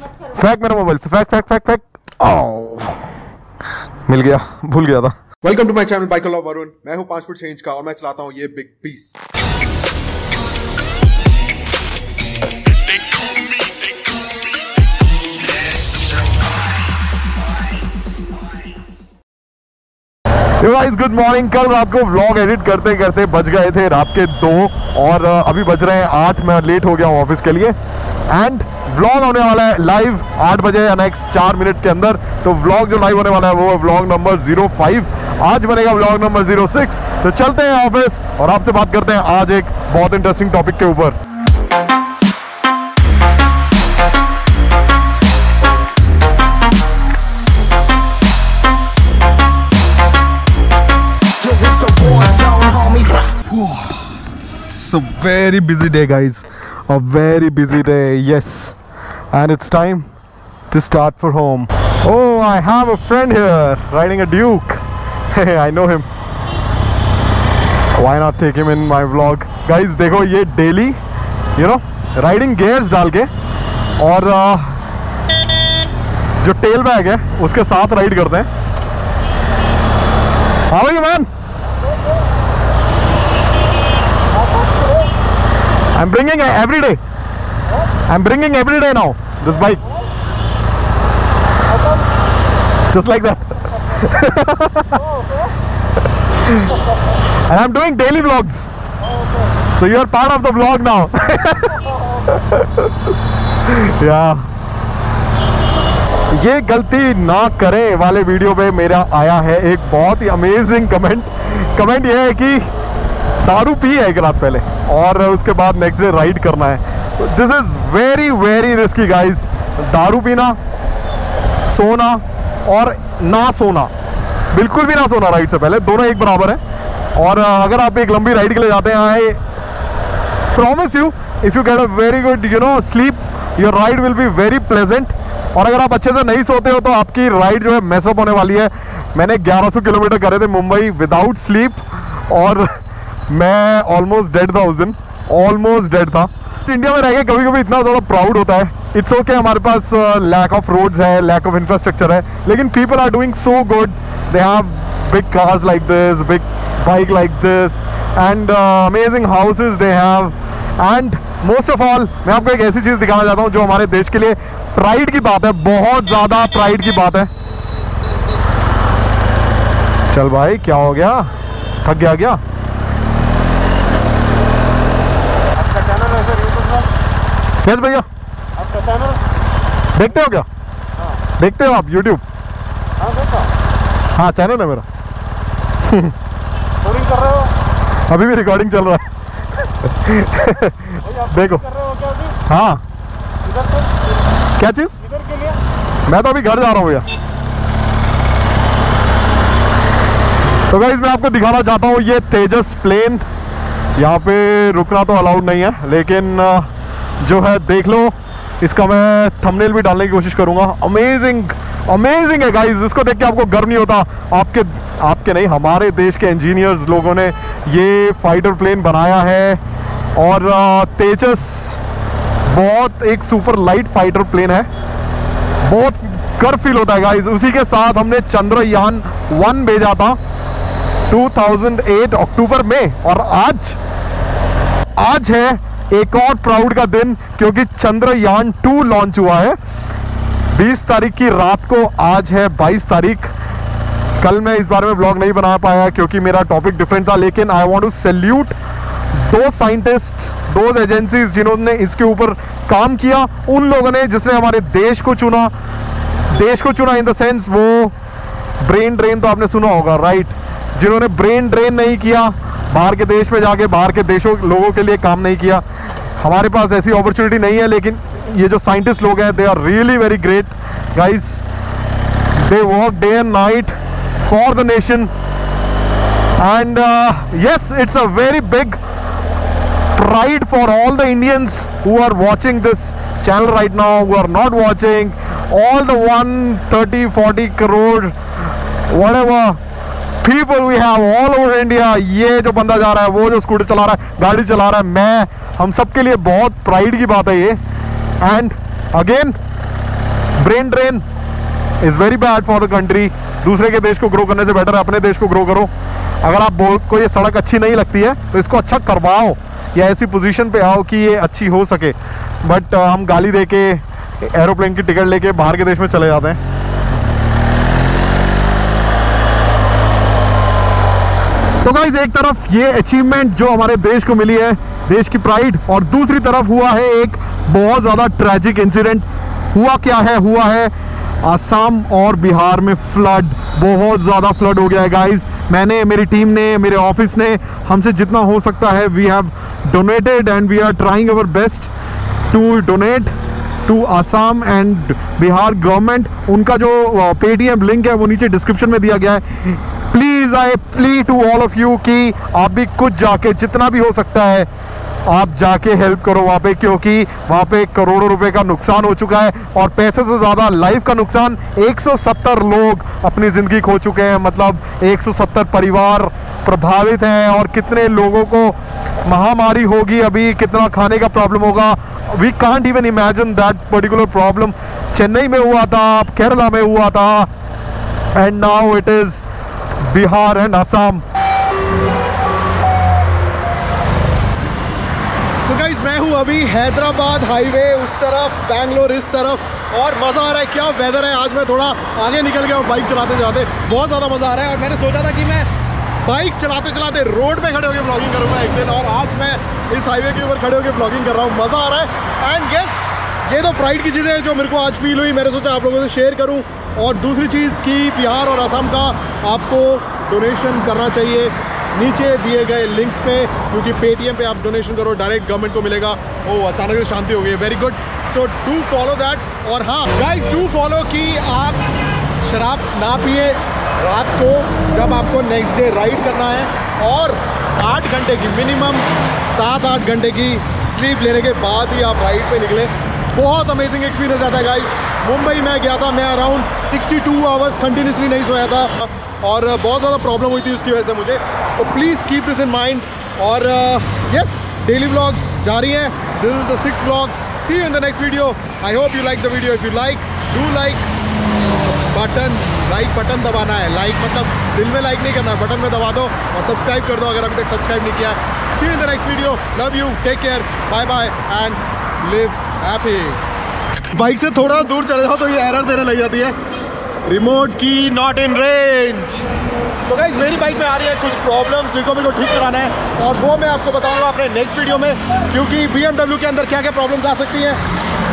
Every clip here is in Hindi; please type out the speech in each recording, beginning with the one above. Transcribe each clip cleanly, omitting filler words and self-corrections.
फेंक मेरा मोबाइल, फेंक फेंक फेंक फेंक। मिल गया, भूल गया था। Welcome to my channel biker love Varun. मैं हूं 5 फुट 6 इंच का और मैं चलाता हूं ये big piece. Guys good morning. कल रात को व्लॉग एडिट करते करते बज गए थे रात के 2 और अभी बज रहे हैं 8। मैं लेट हो गया हूँ ऑफिस के लिए एंड व्लॉग होने वाला है लाइव 8 बजे या नेक्स्ट 4 मिनट के अंदर। तो व्लॉग जो लाइव होने वाला है वो है व्लॉग नंबर 05। आज बनेगा व्लॉग नंबर 06। तो चलते हैं ऑफिस और आपसे बात करते हैं आज एक बहुत इंटरेस्टिंग टॉपिक के ऊपर। It's a very busy day, guys. A very busy day, yes. And it's time to start for home. Oh, I have a friend here riding a Duke. I know him. Why not take him in my vlog? Guys, देखो ये daily, you know, riding gears डाल के और जो tail bag है उसके साथ राइड करते हैं। How are you, man? I'm bringing every day. I'm bringing every day now. This bike. Just like that. And I'm doing daily vlogs. So you are part of the vlog now. Yeah. ये गलती ना करें वाले वीडियो पे मेरा आया है एक बहुत ही अमेजिंग कमेंट ये है कि दारू पी है एक रात पहले और उसके बाद नेक्स्ट डे राइड करना है। This is very very risky guys. दारू पीना, सोना और ना सोना, बिल्कुल भी ना सोना राइड से पहले, दोनों एक बराबर है। और अगर आप एक लंबी राइड के लिए जाते हैं, I promise you if you get a very good sleep, your ride will be very pleasant. और अगर आप अच्छे से नहीं सोते हो तो आपकी राइड जो है मैसअप होने वाली है। मैंने 1100 किलोमीटर करे थे मुंबई विदाउट स्लीप और मैं ऑलमोस्ट डेड था उस दिन, ऑलमोस्ट डेड था। इंडिया में रह के कभी कभी इतना ज़्यादा प्राउड होता है। इट्स ओके, हमारे पास लैक ऑफ रोड्स है, लैक ऑफ इंफ्रास्ट्रक्चर है, लेकिन people are doing so good. They have big cars like this, big bike like this and amazing houses they have. And most of all मैं आपको एक ऐसी चीज़ दिखाना चाहता हूँ जो हमारे देश के लिए प्राइड की बात है, बहुत ज़्यादा प्राइड की बात है। चल भाई, क्या हो गया, थक गया क्या? यस भैया, आपका चैनल देखते हो क्या? हाँ। देखते हो आप यूट्यूब? हाँ देखा। हाँ चैनल है मेरा। रिकॉर्डिंग कर रहे हो? अभी भी रिकॉर्डिंग चल रहा है। देखो। कर रहे हो क्या अभी? हाँ। इधर से? क्या चीज़? इधर के लिए? मैं तो अभी घर जा रहा हूँ भैया। तो गाइस मैं आपको दिखाना चाहता हूँ ये तेजस प्लेन। यहाँ पे रुकना तो अलाउड नहीं है, लेकिन जो है देख लो, इसका मैं थंबनेल भी डालने की कोशिश करूँगा। अमेजिंग अमेजिंग है गाइस, इसको देख के आपको गर्व नहीं होता? आपके नहीं, हमारे देश के इंजीनियर्स लोगों ने ये फाइटर प्लेन बनाया है और तेजस बहुत एक सुपर लाइट फाइटर प्लेन है। बहुत गर्व फील होता है गाइस। उसी के साथ हमने चंद्रयान 1 भेजा था 2008 अक्टूबर में और आज है एक और प्राउड का दिन क्योंकि चंद्रयान 2 लॉन्च हुआ है 20 तारीख की रात को। आज है 22 तारीख। कल मैं इस बारे में ब्लॉग नहीं बना पाया क्योंकि मेरा टॉपिक डिफरेंट था, लेकिन आई वांट टू सैल्यूट दो साइंटिस्ट, दो एजेंसीज जिन्होंने इसके ऊपर काम किया। उन लोगों ने जिसने हमारे देश को चुना इन द सेंस, वो ब्रेन ड्रेन तो आपने सुना होगा, राइट? जिन्होंने ब्रेन ड्रेन नहीं किया, बाहर के देश में जाके बाहर के देशों लोगों के लिए काम नहीं किया। हमारे पास ऐसी अपॉर्चुनिटी नहीं है, लेकिन ये जो साइंटिस्ट लोग हैं, they are really very great guys. They work day and night for the nation and yes, it's a very big pride for all the Indians who are watching this channel right now, who are not watching, all the 130-40 crore whatever people we have all over India। ये जो बंदा जा रहा है, वो जो स्कूटर चला रहा है, गाड़ी चला रहा है, मैं, हम सब के लिए बहुत प्राइड की बात है ये। And again brain drain is very bad for the country. दूसरे के देश को ग्रो करने से बेटर है अपने देश को ग्रो करो। अगर आप को ये सड़क अच्छी नहीं लगती है तो इसको अच्छा करवाओ या ऐसी पोजीशन पे आओ कि ये अच्छी हो सके। बट हम गाली दे के एरोप्लेन की टिकट लेके बाहर के देश में चले जाते हैं। तो गाइस, एक तरफ ये अचीवमेंट जो हमारे देश को मिली है, देश की प्राइड, और दूसरी तरफ हुआ है एक बहुत ज़्यादा ट्रैजिक इंसिडेंट। हुआ क्या है? हुआ है असम और बिहार में फ्लड। बहुत ज़्यादा फ्लड हो गया है गाइस। मैंने, मेरी टीम ने, मेरे ऑफिस ने हमसे जितना हो सकता है we have donated and we are trying our best to donate to Assam and Bihar government. उनका जो पेटीएम लिंक है वो नीचे डिस्क्रिप्शन में दिया गया है। Please I plead to all of you कि आप भी कुछ जाके जितना भी हो सकता है आप जाके हेल्प करो वहाँ पे, क्योंकि वहाँ पे करोड़ों रुपए का नुकसान हो चुका है और पैसे से ज़्यादा लाइफ का नुकसान। 170 लोग अपनी ज़िंदगी खो चुके हैं, मतलब 170 परिवार प्रभावित हैं और कितने लोगों को महामारी होगी, अभी कितना खाने का प्रॉब्लम होगा। We can't even imagine that particular problem. Chennai में हुआ था, केरला में हुआ था, and now it is Bihar and Assam. तो गाइस, मैं हूँ अभी हैदराबाद हाईवे उस तरफ, बैंगलोर इस तरफ, और मज़ा आ रहा है। क्या वेदर है आज। मैं थोड़ा आगे निकल गया हूँ बाइक चलाते चलाते, बहुत ज़्यादा मज़ा आ रहा है। और मैंने सोचा था कि मैं बाइक चलाते चलाते रोड पे खड़े होकर ब्लॉगिंग करूँगा एक दिन, और आज मैं इस हाईवे के ऊपर खड़े होकर ब्लॉगिंग कर रहा हूँ। मज़ा आ रहा है। एंड यस, ये तो प्राइड की चीज़ें हैं जो मेरे को आज फील हुई, मैंने सोचा आप लोगों से शेयर करूँ। और दूसरी चीज़ कि बिहार और असम का आपको डोनेशन करना चाहिए नीचे दिए गए लिंक्स पे, क्योंकि पेटीएम पे आप डोनेशन करो डायरेक्ट गवर्नमेंट को मिलेगा। ओह, अचानक से शांति हो गई, very good. So do follow that. और हाँ गाइस, डू फॉलो कि आप शराब ना पिए रात को जब आपको नेक्स्ट डे राइड करना है, और 8 घंटे की मिनिमम 7-8 घंटे की स्लीप लेने के बाद ही आप राइड पे निकले। बहुत अमेजिंग एक्सपीरियंस रहता है गाइस। मुंबई में गया था मैं, अराउंड 62 आवर्स कंटिन्यूसली नहीं सोया था और बहुत ज़्यादा प्रॉब्लम हुई थी उसकी वजह से मुझे। तो please keep this in mind. और यस, डेली व्लॉग्स जारी हैं। This is the 6th vlog. See you in the next video. I hope you like the video. If you like, do like button दबाना है। लाइक मतलब दिल में लाइक नहीं करना है, बटन में दबा दो, और सब्सक्राइब कर दो अगर अभी तक सब्सक्राइब नहीं किया। See you in the next video. Love you, take care, bye bye and live happy. Bike से थोड़ा दूर चले जाओ तो ये एरर देने लग जाती है, रिमोट की नॉट इन रेंज। तो गाइस, मेरी बाइक में आ रही है कुछ प्रॉब्लम्स जिनको मेरे को ठीक कराना है, और वो मैं आपको बताऊंगा अपने नेक्स्ट वीडियो में। क्योंकि BMW के अंदर क्या क्या प्रॉब्लम्स आ सकती हैं,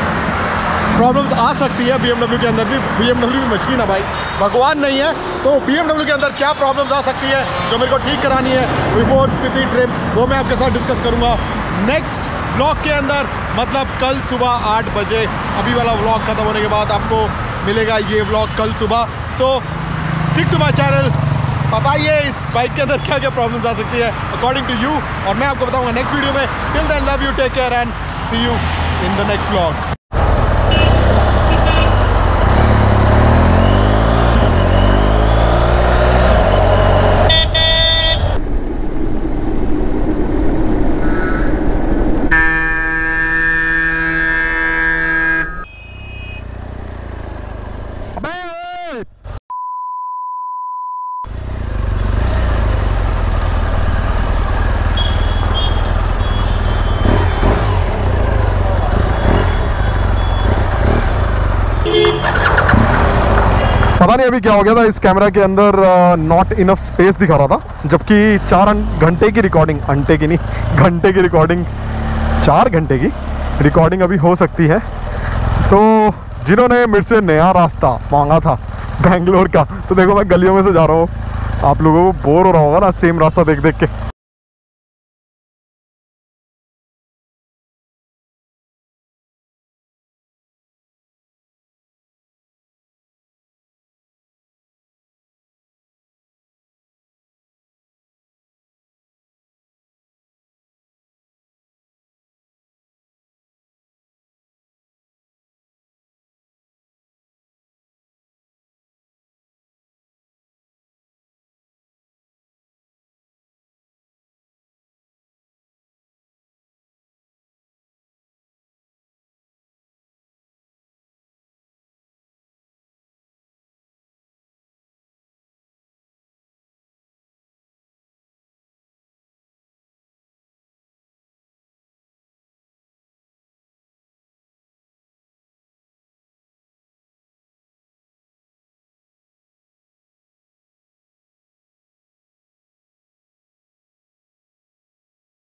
BMW के अंदर भी। BMW भी मशीन है भाई, भगवान नहीं है। तो BMW के अंदर क्या प्रॉब्लम्स आ सकती है जो मेरे को ठीक करानी है बिफोर स्पीति ट्रिप, वो मैं आपके साथ डिस्कस करूँगा नेक्स्ट व्लॉग के अंदर, मतलब कल सुबह 8 बजे। अभी वाला व्लॉग खत्म होने के बाद आपको मिलेगा ये व्लॉग कल सुबह। So stick to my channel, बताइए इस बाइक के अंदर क्या क्या प्रॉब्लम्स आ सकती है अकॉर्डिंग टू यू, और मैं आपको बताऊंगा नेक्स्ट वीडियो में। Till then, love you, take care and see you in the next vlog. पता नहीं अभी क्या हो गया था, इस कैमरा के अंदर नॉट इनफ स्पेस दिखा रहा था, जबकि 4 घंटे की रिकॉर्डिंग, घंटे की नहीं घंटे की रिकॉर्डिंग, 4 घंटे की रिकॉर्डिंग अभी हो सकती है। तो जिन्होंने मेरे से नया रास्ता मांगा था बेंगलोर का, तो देखो मैं गलियों में से जा रहा हूँ, आप लोगों को बोर हो रहा होगा ना सेम रास्ता देख देख के।